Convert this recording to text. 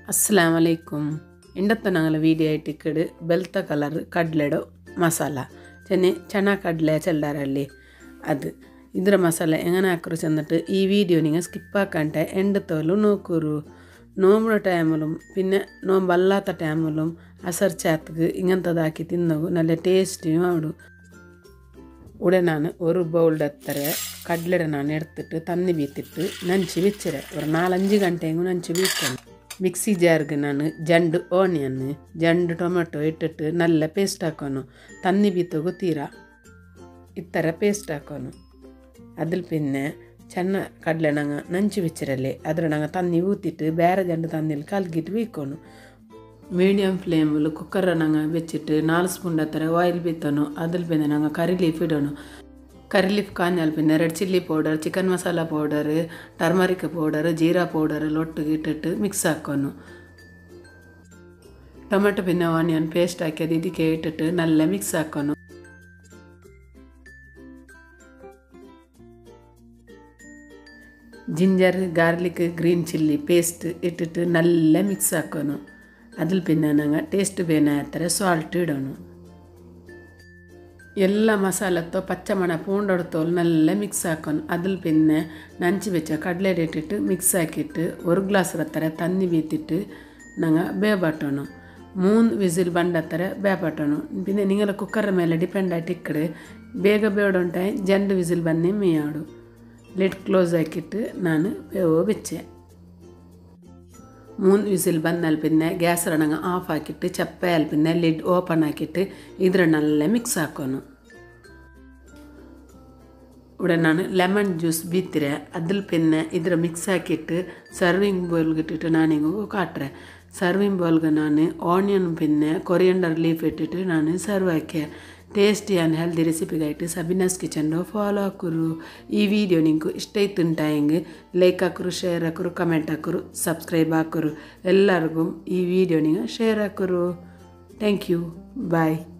ಅಸ್ಸಲಾಮಲೈಕುಂ. ಇಂಡತ್ತು ನಂಗಲ ವೀಡಿಯೋ ಇಟ್ಟಿಕ್ಕಡು ಬೆಲ್ತ ಕಲರ್ ಕಡ್ಲೆಡು ಮಸಾಲ ಚನ್ನ ಕಡ್ಲೆ ಚೆಲ್ಲಾರಲ್ಲಿ ಅದು ಇದರ ಮಸಾಲೆ ಎಂಗನೆ ಹಾಕರು ಚೆಂದಟ್ಟು ಈ ವಿಡಿಯೋ ನಿಂಗೆ ಸ್ಕಿಪ್ ಹಾಕಂಟೆ ಎಂಡ್ ತೋಲು ನೋಕೂರು ನೋಂಬುಡ ಟೈಮಲು പിന്നെ ನೋಂಬಲ್ಲಾತ ಟೈಮಲು ಅಸರ್ ಚಾತ್ಗೆ ಇಂಗಂತದ್ದು ಹಾಕಿ ತಿನ್ನೋಗು നല്ല ಟೇಸ್ಟಿ ಮಾಡು. ഉടനെ ഞാൻ ഒരു ബൗളിൻ്റെ അത്ര കടലയുടെ ഞാൻ എടുത്തിട്ട് തന്നി വീത്തിട്ട് നനച്ച് വെച്ചിരെ ഒരു 4-5 ഗಂಟೆಗೂ നനച്ച് വീക്കണം. ಮಿಕ್ಸಿ ಜಾರ್ಗೆ ನಾನು ಜಂಡು ಓನಿಯನ್ ಜಂಡು ಟೊಮೆಟೊ ಇಟ್ಟಿಟ್ಟು ನಲ್ಲ ಪೇಸ್ಟ್ ಹಾಕೋನು ತನ್ನಿ ಬೀತೋಗು ತೀರಾ ಈ ಥರ ಪೇಸ್ಟ್ ಹಾಕೋನು. ಅದ್ರ ಪಿನ್ನೆ ಚೆನ್ನ ಕಡಲೆ ನಂಗೆ ನಂಚು ಬಿಚ್ಚಿರಲಿ ಅದ್ರ ನಂಗೆ ತನ್ನಿ ಊತಿಟ್ಟು ಬೇರೆ ಜಂಡು ತನ್ನಿಲ್ಲಿ ಕಲ್ಗಿಟ್ಟು ಬೀಕೋನು. ಮೀಡಿಯಮ್ ಫ್ಲೇಮಲ್ಲಿ ಕುಕ್ಕರ್ ನಂಗೆ ಬೆಚ್ಚಿಟ್ಟು 4 ಸ್ಪೂನ್ ಹತ್ರ ಆಯಿಲ್ ಬೀತೋನು. ಅದ್ರ ಪಿನ್ನೆ ನಂಗೆ ಕರಿ ಲೀಫ್ ಇಡೋನು. ಕರಿ ಲೀಫ್ ಕಾಂಜಲ್ ಪಿನ್ನೆ red chilli powder chicken masala powder turmeric powder ಜೀರಾ ಪೌಡರ್ ಒಟ್ಟಿಗೆ ಇಟ್ಟಿಟ್ಟು ಮಿಕ್ಸ್ ಹಾಕೋನು. ಟೊಮೆಟೊ ಪಿನ್ನೆ ಆನಿಯನ್ ಪೇಸ್ಟ್ ಹಾಕಿ ಅದು ಇದಕ್ಕೆ ಇಟ್ಟಿಟ್ಟು ನಲ್ಲ ಮಿಕ್ಸ್ ಹಾಕೋನು. Ginger garlic green chilli paste ಇಟ್ಟಿಟ್ಟು ನಲ್ಲ ಮಿಕ್ಸ್ ಹಾಕೋನು. ಅದ್ರ ಪಿನ್ನೆ ನಂಗೆ ಟೇಸ್ಟ್ ಬೇನೆ ಹತ್ತಿರ ಸಾಲ್ಟ್ ಇಡೋನು. ಎಲ್ಲ ಮಸಾಲತ್ತೋ ಪಚ್ಚಮಣ ಪೂಂಡೊಡ್ತೋಲು ನಲ್ಲ ಮಿಕ್ಸ್ ಹಾಕೋನು. ಅದ್ರ ಪಿನ್ನೆ ನಂಚಿ ಬೆಚ್ಚ ಕಡಲೆ ಇಟ್ಟಿಟ್ಟು ಮಿಕ್ಸ್ ಹಾಕಿಟ್ಟು 1 ಗ್ಲಾಸ್ ಹತ್ತಿರ ತನ್ನಿ ಬೀತಿಟ್ಟು ನಂಗೆ ಬೇಬಟ್ಟೋನು. 3 ವಿಸಿಲ್ ಬಂಡ ಹತ್ತಿರ ಬೇಬಟ್ಟೋನು. പിന്നെ നിങ്ങൾ ಕುಕ್ಕರ್ ಮೇಲೆ ಡಿಪೆಂಡ್ ಆಗಿ ಇಕ್ಕಡೆ ಬೇಗ ಬೇಡೊಂಟಾಯಿ ಜಂಡು ವಿಸಿಲ್ ಬನ್ನಿ ಮೇಯಾಡು. ಲಿಡ್ ಕ್ಲೋಸ್ ಹಾಕಿಟ್ಟು ನಾನು ಬೇವು ಬೆಚ್ಚೆ 3 ವಿಸಿಲ್ ಬಂದಲ್ಲಿ പിന്നെ ಗ್ಯಾಸ್ ನಂಗೆ ಆಫ್ ಹಾಕಿಟ್ಟು ಚಪ್ಪೆ ಅಲ್ಲಿ പിന്നെ ಲಿಡ್ ಓಪನ್ ಹಾಕಿಟ್ಟು ಇದ್ರ ನಲ್ಲ ಮಿಕ್ಸ್ ಹಾಕೋನು. ಉಡನೆ ನಾನು ಲೆಮನ್ ಜ್ಯೂಸ್ ಬೀತಿರೆ ಅದ್ರ പിന്നെ ಇದ್ರ ಮಿಕ್ಸ್ ಹಾಕಿಟ್ಟು ಸರ್ವಿಂಗ್ ಬೌಲ್ಗೆ ಇಟ್ಟಿಟ್ಟು ನಾನಿಗೂ ಕಾಟ್ರೆ ಸರ್ವಿಂಗ್ ಬೌಲ್ಗೆ ನಾನು ಆನಿಯನ್ പിന്നെ ಕೊರಿಯಂಡರ್ ಲೀಫ್ ಇಟ್ಟಿಟ್ಟು ನಾನು ಸರ್ವ್ ಹಾಕಿ ಟೇಸ್ಟಿ ಆ್ಯಂಡ್ ಹೆಲ್ದಿ ರೆಸಿಪಿಗಾയിട്ട് ಸಬಿನಾಸ್ ಕಿಚನ್ದು ಫಾಲೋ ಹಾಕುರು. ಈ ವಿಡಿಯೋ ನಿಂಗೆ ಇಷ್ಟ ಇತ್ತುಂಟಾಯಂಗೆ ಲೈಕ್ ಹಾಕರು ಶೇರ್ ಹಾಕರು ಕಮೆಂಟ್ ಹಾಕರು ಸಬ್ಸ್ಕ್ರೈಬ್ ಹಾಕರು ಎಲ್ಲರಿಗೂ ಈ ವಿಡಿಯೋ ನಿಂಗೆ ಶೇರ್ ಹಾಕರು. Thank you bye.